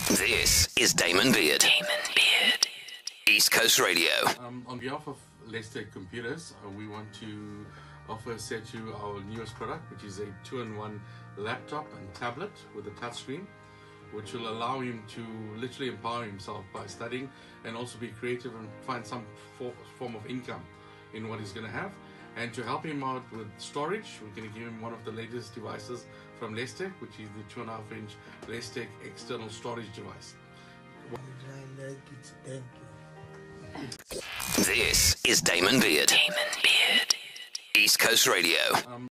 This is Damon Beard. East Coast Radio. On behalf of Leicester Computers, we want to offer Esethu our newest product, which is a 2-in-1 laptop and tablet with a touchscreen, which will allow him to literally empower himself by studying and also be creative and find some form of income in what he's going to have. And to help him out with storage, we're going to give him one of the latest devices from Leicester, which is the 2.5-inch Leicester external storage device. I like it, thank you. This is Damon Beard. East Coast Radio.